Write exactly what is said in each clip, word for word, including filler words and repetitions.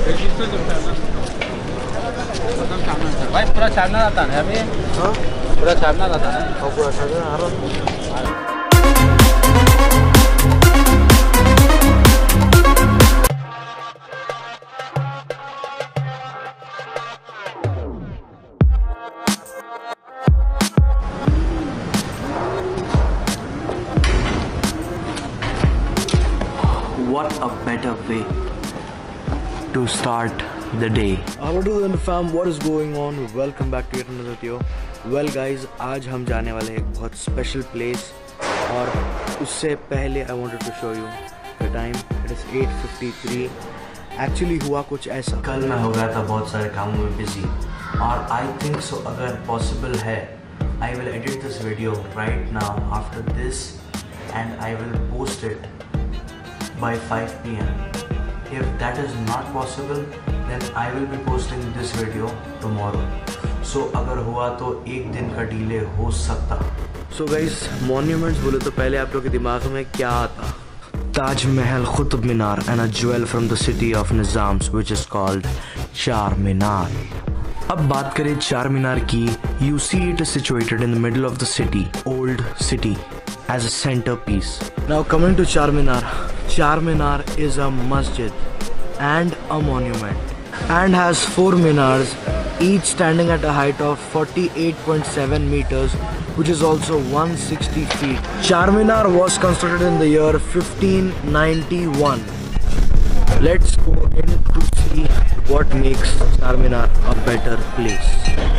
भाई पूरा चारना आता है अभी। हाँ पूरा चारना आता है। और पूरा चारना आ रहा है। What a better way to start the day. How do you fam? What is going on? Welcome back to yet another video. Well guys, आज हम जाने वाले हैं एक बहुत स्पेशल प्लेस और उससे पहले I wanted to show you the time. It is eight fifty-three. Actually हुआ कुछ ऐसा, कल मैं हो गया था बहुत सारे कामों में बिजी और I think so अगर possible है I will edit this video right now after this and I will post it by five p m If that is not possible, then I will be posting this video tomorrow. So अगर हुआ तो एक दिन का delay हो सकता. So guys, monuments बोले तो पहले आप लोग के दिमाग में क्या आता? Taj Mahal, Qutb Minar, and a jewel from the city of Nizams, which is called Charminar. अब बात करें Charminar की, you see it is situated in the middle of the city, old city, as a centerpiece. Now coming to Charminar. Charminar is a masjid and a monument and has four minars, each standing at a height of forty-eight point seven meters, which is also one hundred sixty feet. Charminar was constructed in the year fifteen ninety-one. Let's go in to see what makes Charminar a better place.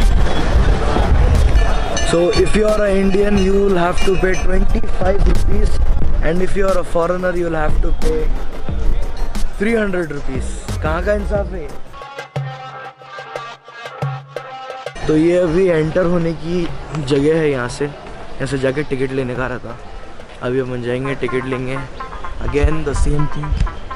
So if you are an Indian, you will have to pay twenty-five rupees. And if you are a foreigner, you will have to pay three hundred rupees. कहाँ का इंसाफ है? तो ये अभी enter होने की जगह है यहाँ से, यहाँ से जाके टिकट लेने का रहता. अभी हम जाएंगे, टिकट लेंगे. Again the same thing.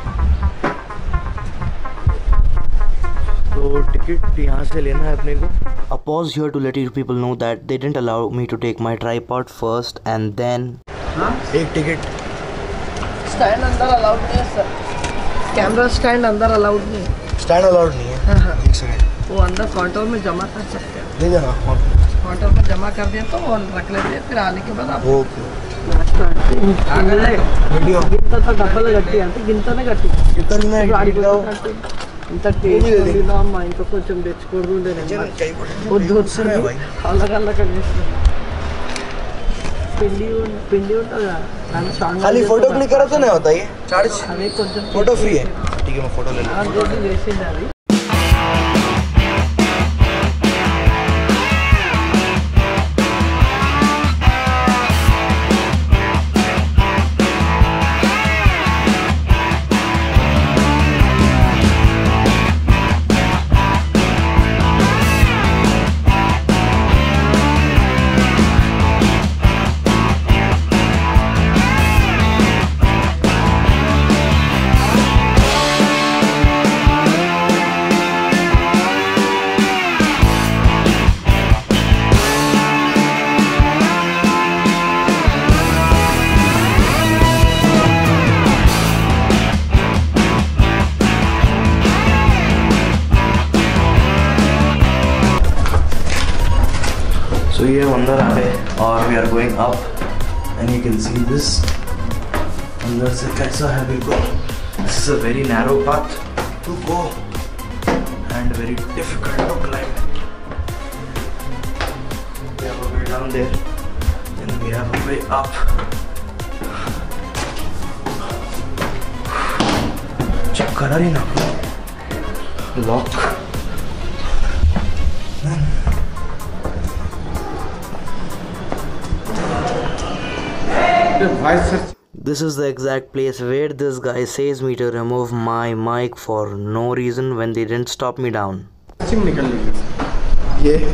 तो टिकट यहाँ से लेना है अपने को. A pause here to let you people know that they didn't allow me to take my tripod first and then. हाँ? एक टिकट. स्टैंड अंदर अलाउड नहीं है सर. कैमरा स्टैंड अंदर अलाउड नहीं है. स्टैंड अलाउड नहीं है. हाँ हाँ. एक सेकंड. वो अंदर काउंटर में जमा कर सकते हैं. ले जाना. काउंटर में जमा कर दिया तो और रख लेते हैं, फिर आने के बाद आप. ओके. वीडियो. गिनता तो डबल गट्टी आती, गिनता नहीं गट्टी. कितना है? इंत टेस्ट ना अम्मा इंको కొంచెం తెచ్చుకోరుండే నేను వద్దు వస్తుంది అలాగ అలాగ पिंडी पिंडी ఉంటదా खाली फोटो क्लिक करा तो नहीं होता ये चार्ज. अरे కొంచెం फोटो फ्री है. ठीक है मैं फोटो ले लेता हूं. हां जो वेसिंद है. So ये अंदर आ गए और we are going up and you can see this. अंदर से कैसा है बिल्कुल. This is a very narrow path to go and very difficult to climb. We have a way down there and we have a way up. Check करा रही ना. Lock. This is the exact place where this guy says me to remove my mic for no reason when they didn't stop me down. SIM निकल ली. ये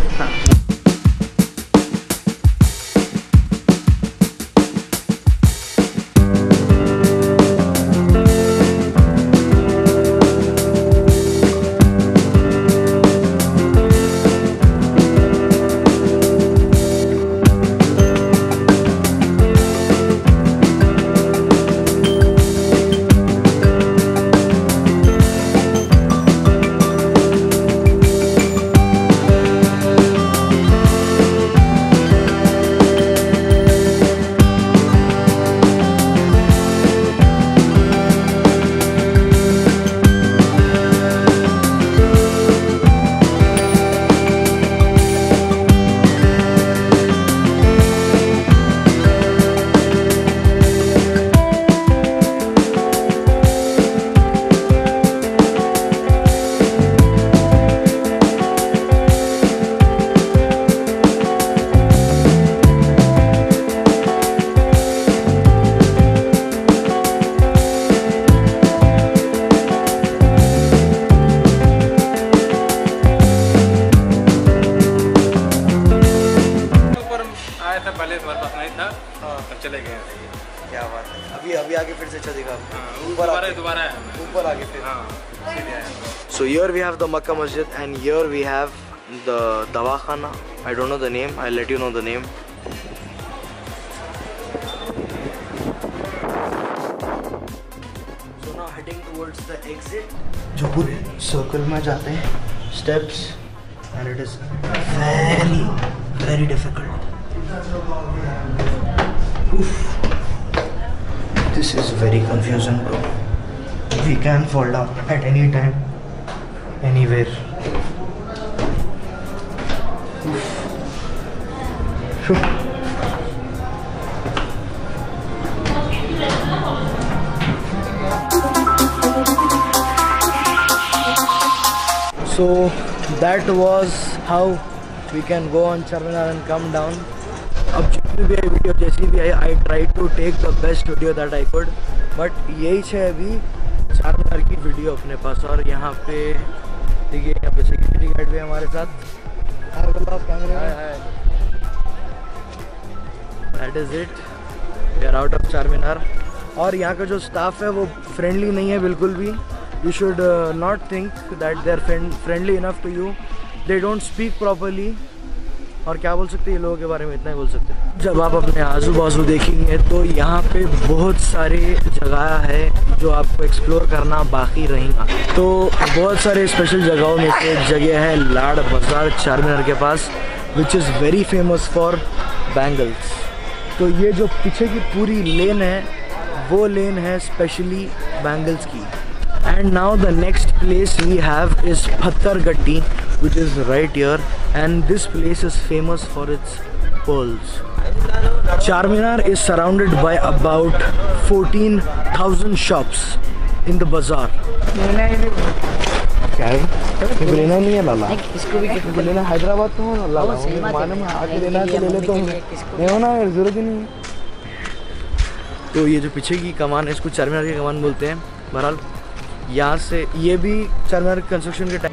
चले गए। क्या बात है, अभी अभी आगे फिर से अच्छा दिखा। ऊपर दोबारा दोबारा आया मैं। ऊपर आगे फिर। हाँ इसीलिए आया। So here we have the Makkah Masjid and here we have the Dawakhana. I don't know the name. I'll let you know the name. So now heading towards the exit. जो पूरे सर्कल में जाते हैं steps and it is very very difficult. Oof. This is very confusing, bro. We can fall down at any time, anywhere. So that was how we can go on Charminar and come down. अब जितनी भी आई video जैसी भी आई, I try to take the best video that I could, but यही है अभी चारमीनार की वीडियो अपने पास। और यहाँ पे देखिए, यहाँ पे सिक्योरिटी गार्ड भी हमारे साथ। That is it, we are out of Charminar. और यहाँ का जो स्टाफ है वो फ्रेंडली नहीं है बिल्कुल भी। You should not think that they are friendly enough to you, they don't speak properly. और क्या बोल सकते हैं ये लोगों के बारे में, इतना ही बोल सकते हैं। जब आप अपने आजू बाजू देखेंगे तो यहाँ पे बहुत सारे जगह है जो आपको एक्सप्लोर करना बाकी रहेगा। तो बहुत सारे स्पेशल जगहों में से एक जगह है लाड़ बाज़ार चारमीनार के पास, which is very famous for bangles. तो ये जो पीछे की पूरी लेन है वो लेन है स्पेशली बैंगल्स की। And now the next place we have is Pattargatti, which is right here, and this place is famous for its pearls. Charminar is surrounded by about fourteen thousand shops in the bazaar. क्या है? ये लेना नहीं है लाला। इसको भी किसको लेना? हैदराबाद तो हो ना लाला। माने में आके लेना है तो ले ले, तो नहीं होना है, जरूरत ही नहीं है। तो ये जो पीछे की कमान है इसको चारमीनार की कमान बोलते हैं। बहरहाल यहाँ से ये भी चारमीनार कंस्ट्रक्शन के टाइम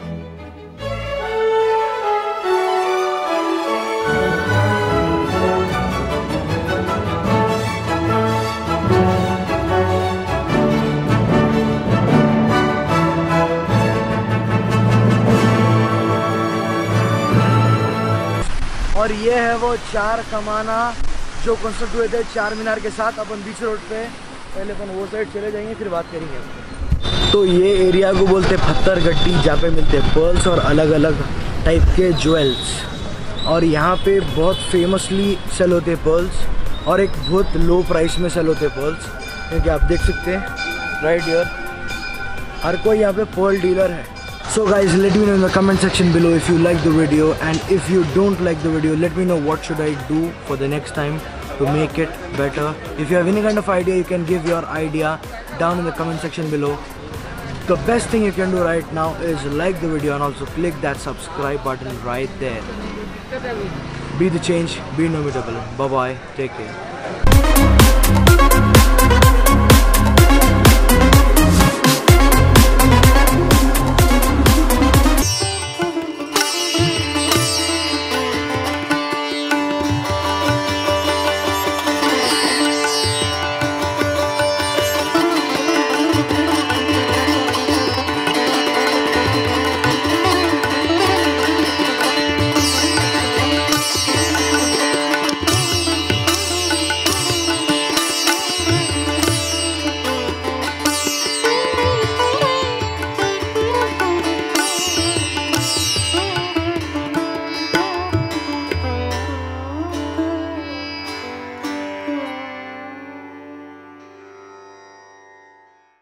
और ये है वो चार कमाना जो कंस्ट्रक्ट हुए थे चारमीनार के साथ। अपन बीच रोड पे पहले अपन वो साइड चले जाएंगे, फिर बात करेंगे। तो ये एरिया को बोलते हैं पत्थरगट्टी, जहाँ पे मिलते हैं पर्ल्स और अलग अलग टाइप के ज्वेल्स। और यहाँ पे बहुत फेमसली सेल होते हैं पर्ल्स, और एक बहुत लो प्राइस में सेल होते हैं पर्ल्स, क्योंकि आप देख सकते हैं राइट हियर हर कोई यहाँ पे पर्ल डीलर है। So guys, let me know in the comment section below if you like the video, and if you don't like the video, let me know what should I do for the next time to make it better. If you have any kind of idea, you can give your idea down in the comment section below. The best thing you can do right now is like the video and also click that subscribe button right there. Be the change, be innovatable. Bye bye, take care.